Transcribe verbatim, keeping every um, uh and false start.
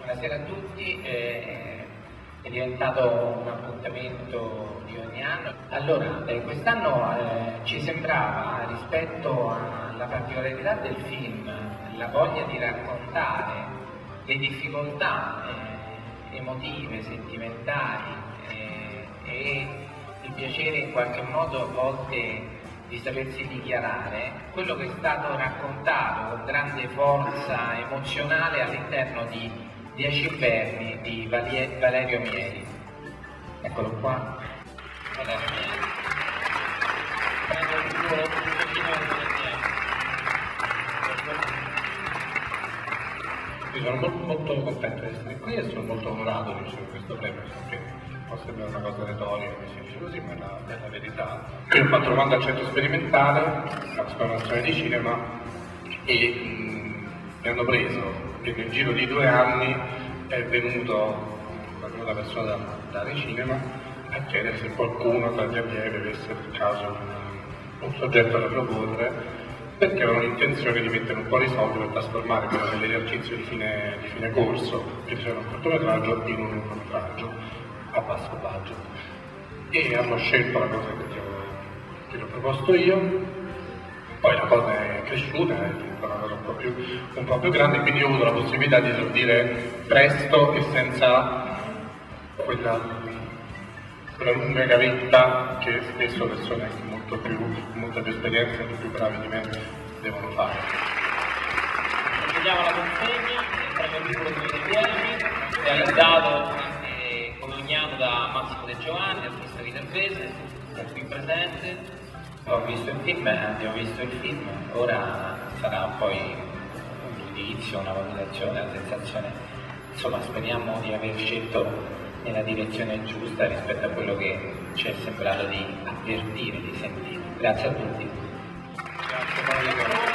Buonasera a tutti, eh, è diventato un appuntamento di ogni anno. Allora, eh, quest'anno eh, ci sembrava, rispetto alla particolarità del film, la voglia di raccontare le difficoltà eh, emotive, sentimentali eh, e il piacere in qualche modo a volte di sapersi dichiarare, quello che è stato raccontato con grande forza emozionale all'interno di Dieci inverni di Valerio Mieli. Eccolo qua. Valerio Mieli. Io sono molto, molto contento di essere qui e sono molto onorato di ricevere questo premio, perché può sembrare una cosa retorica, mi si dice così, ma è la, è la verità. Io ho fatto domanda al centro sperimentale, alla Scuola Nazionale di Cinema, e mh, mi hanno preso, e nel giro di due anni è venuto una persona da, da Cinema a chiedere se qualcuno tra gli allievi avesse per caso un, un soggetto da proporre, perché avevano l'intenzione di mettere un po' di soldi per trasformare quello dell'esercizio di fine, di fine corso, che c'era un cortometraggio, in un lungometraggio a basso budget. E hanno scelto la cosa che ti ho, che ti ho proposto io. Poi la cosa è cresciuta, è diventata una cosa un po' più, un po' più grande, quindi ho avuto la possibilità di esordire presto e senza quella, quella lunga gavetta che spesso persone con molto più, molta più esperienza e più bravi di me devono fare. Vediamo la consegna, il premio piccolo duemiladieci, realizzato eh, come ogni anno da Massimo De Giovanni, artista viterbese, è qui presente. Ho visto il film, abbiamo visto il film, ora sarà poi un giudizio, una valutazione, una sensazione, insomma speriamo di aver scelto nella direzione giusta rispetto a quello che ci è sembrato di avvertire, di sentire. Grazie a tutti. Grazie,